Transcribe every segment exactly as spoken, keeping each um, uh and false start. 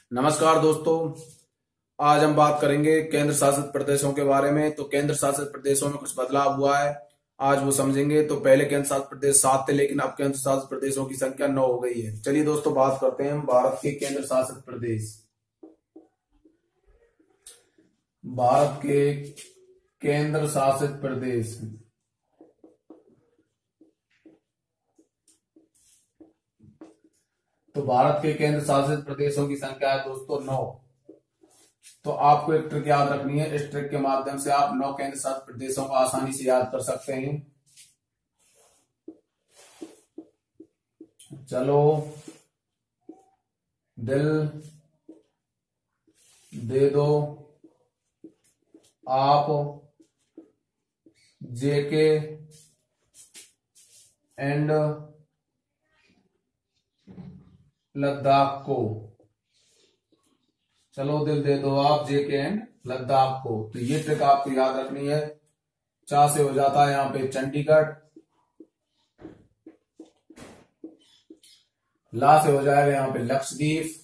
नमस्कार दोस्तों। आज हम बात करेंगे केंद्र शासित प्रदेशों के बारे में। तो केंद्र शासित प्रदेशों में कुछ बदलाव हुआ है, आज वो समझेंगे। तो पहले केंद्र शासित प्रदेश सात थे, लेकिन अब केंद्र शासित प्रदेशों की संख्या नौ हो गई है। चलिए दोस्तों, बात करते हैं हम भारत के केंद्र शासित प्रदेश। भारत के केंद्र शासित प्रदेश तो भारत के केंद्र शासित प्रदेशों की संख्या है दोस्तों नौ। तो आपको एक ट्रिक याद रखनी है। इस ट्रिक के माध्यम से आप नौ केंद्र शासित प्रदेशों को आसानी से याद कर सकते हैं। चलो, दिल दे दो आप जेके एंड लद्दाख को। चलो, दिल दे दो आप जेके एंड लद्दाख को। तो ये ट्रिक आपको याद रखनी है। चा से हो जाता है यहां पे चंडीगढ़, ला से हो जाएगा यहां पे लक्षद्वीप,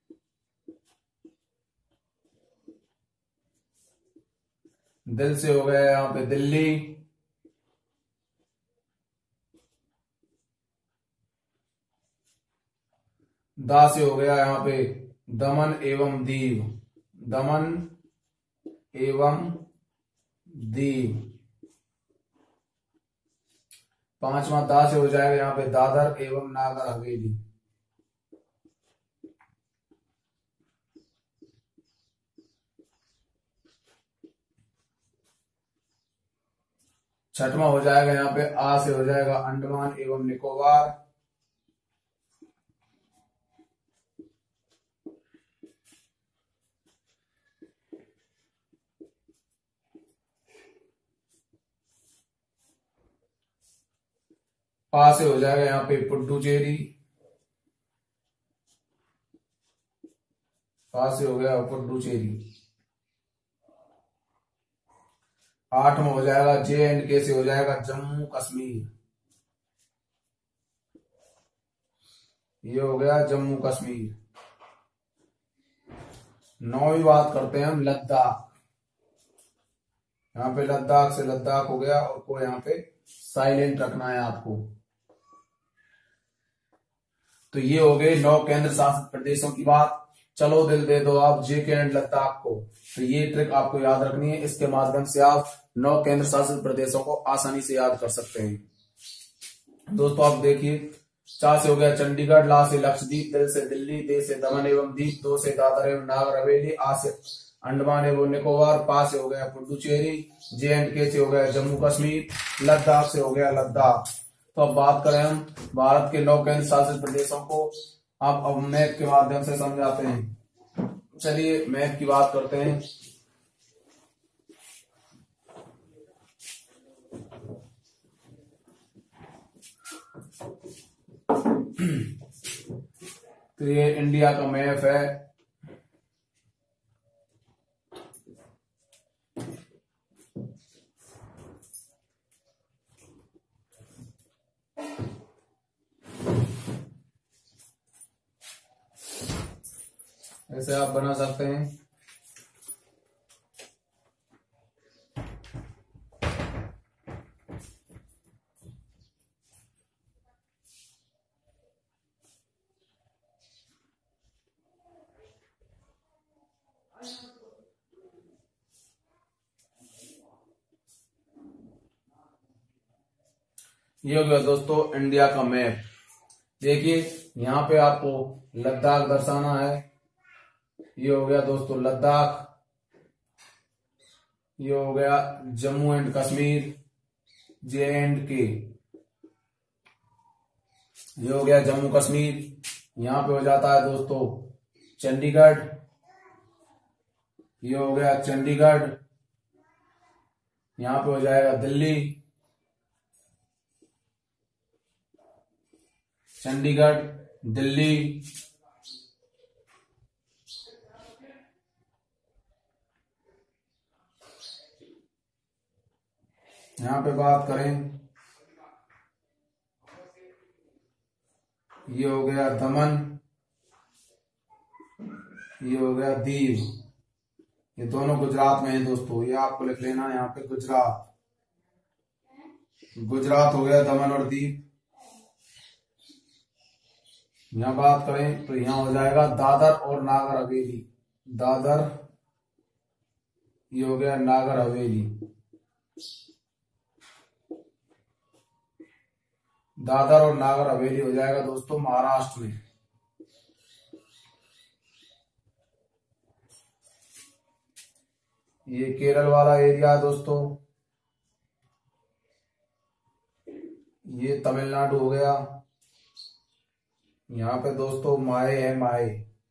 दिल से हो गया यहां पे दिल्ली, दा से हो गया यहां पे दमन एवं दीव, दमन एवं दीव। पांचवा दा से हो जाएगा यहां पे दादर एवं नागर हवेली। छठवां हो जाएगा यहां पे आ से हो जाएगा अंडमान एवं निकोबार। पा से हो जाएगा यहां पे पुडुचेरी, पा से हो गया पुडुचेरी। आठवां हो जाएगा जे एंड के से हो जाएगा जम्मू कश्मीर, ये हो गया जम्मू कश्मीर। नौवीं बात करते हैं हम लद्दाख। यहां पे लद्दाख से लद्दाख हो गया, और को यहां पे साइलेंट रखना है आपको। तो ये हो गए नौ केंद्र शासित प्रदेशों की बात। चलो, दिल दे दो आप जेके एंड लद्दाख को। तो ये ट्रिक आपको याद रखनी है। इसके माध्यम से आप नौ केंद्र शासित प्रदेशों को आसानी से याद कर सकते हैं। दोस्तों आप देखिए, चा से हो गया चंडीगढ़, ला से लक्षद्वीप, दिल से दिल्ली, दे से दमन एवं दीप, दो से दादर एवं नागर हवेली, आ से अंडमान एवं निकोबार, पा से हो गया पुडुचेरी, जे एंड के से हो गया जम्मू कश्मीर, लद्दाख से हो गया लद्दाख। तो अब बात करें हम भारत के नौ केंद्र शासित प्रदेशों को। आप अब मैप के माध्यम से समझाते हैं। चलिए मैप की बात करते हैं। तो ये इंडिया का मैप है। ऐसे आप बना सकते हैं। ये हो गया दोस्तों इंडिया का मैप। देखिए यहां पे आपको लद्दाख दर्शाना है। ये हो गया दोस्तों लद्दाख, ये हो गया Jammu and Kashmir, J and K, ये हो गया जम्मू कश्मीर। यहां पे हो जाता है दोस्तों चंडीगढ़, ये हो गया चंडीगढ़। यहां पे हो जाएगा दिल्ली, चंडीगढ़, दिल्ली। यहां पे बात करें, ये हो गया दमन, ये हो गया दीव, ये दोनों गुजरात में है दोस्तों। ये आपको लिख लेना है यहाँ पे गुजरात। गुजरात हो गया दमन और दीव। यहाँ बात करें तो यहाँ हो जाएगा दादर और नागर हवेली। दादर, ये हो गया नागर हवेली। दादर और नागर हवेली हो जाएगा दोस्तों महाराष्ट्र में। ये केरल वाला एरिया है दोस्तों। ये तमिलनाडु हो गया। यहाँ पे दोस्तों माहे है, माहे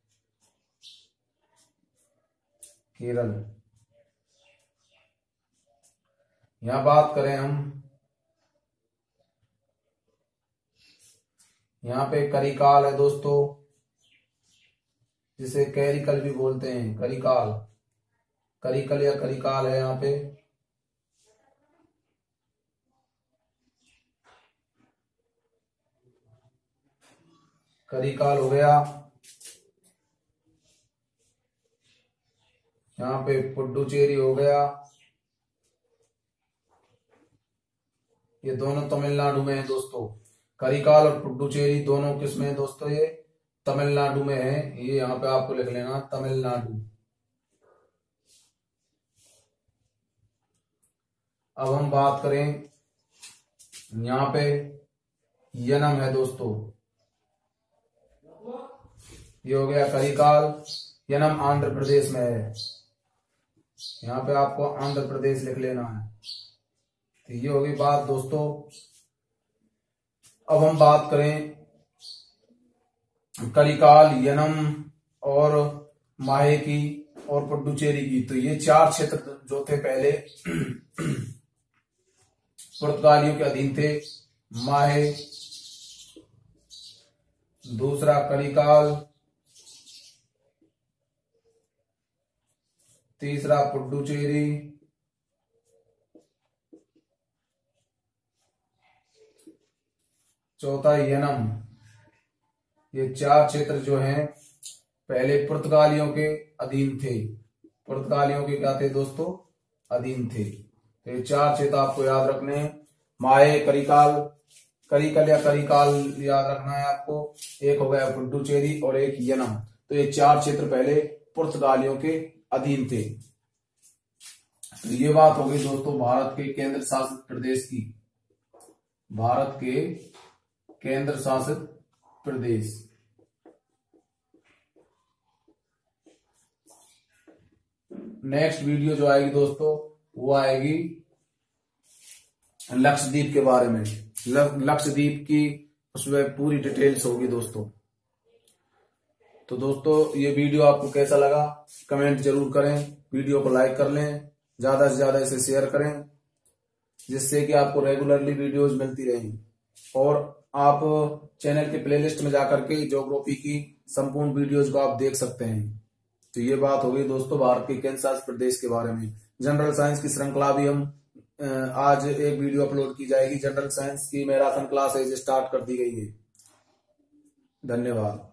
केरल। यहाँ बात करें हम, यहाँ पे करिकाल है दोस्तों, जिसे कैरिकल भी बोलते हैं। करिकाल, करिकल या करिकाल है यहाँ पे। करिकाल हो गया। यहाँ पे पुडुचेरी हो गया। ये दोनों तमिलनाडु में है दोस्तों। करिकाल और पुडुचेरी दोनों किस में है दोस्तों? ये तमिलनाडु में है। ये यहाँ पे आपको लिख लेना तमिलनाडु। अब हम बात करें, यहाँ पे यनम है दोस्तों। ये हो गया करिकाल। यनम आंध्र प्रदेश में है। यहाँ पे आपको आंध्र प्रदेश लिख लेना है। तो ये होगी बात दोस्तों। अब हम बात करें करिकाल, यनम और माहे की और पुडुचेरी की। तो ये चार क्षेत्र जो थे पहले पुर्तगालियों के अधीन थे। माहे, दूसरा करिकाल, तीसरा पुडुचेरी, चौथा यनम। ये चार क्षेत्र जो हैं पहले पुर्तगालियों के अधीन थे। पुर्तगालियों के क्या थे दोस्तों? अधीन थे। तो ये चार क्षेत्र आपको याद रखने हैं। माहे, करिकाल, करिकल या करिकाल याद रखना है आपको। एक हो गया पुडुचेरी और एक यनम। तो ये चार क्षेत्र पहले पुर्तगालियों के अधीन थे। तो ये बात हो गई दोस्तों भारत के केंद्र शासित प्रदेश की। भारत के केंद्र शासित प्रदेश। नेक्स्ट वीडियो जो आएगी दोस्तों वो आएगी लक्षद्वीप के बारे में। लक्षद्वीप की उसमें पूरी डिटेल्स होगी दोस्तों। तो दोस्तों ये वीडियो आपको कैसा लगा कमेंट जरूर करें। वीडियो को लाइक कर लें, ज्यादा से ज्यादा इसे शेयर करें, जिससे कि आपको रेगुलरली वीडियोज मिलती रहेंगी। और आप चैनल के प्लेलिस्ट में जाकर के ज्योग्राफी की संपूर्ण वीडियोज को आप देख सकते हैं। तो ये बात हो गई दोस्तों भारत के केंद्र शासित प्रदेश के बारे में। जनरल साइंस की श्रृंखला भी हम आज एक वीडियो अपलोड की जाएगी। जनरल साइंस की मैराथन क्लास स्टार्ट कर दी गई है। धन्यवाद।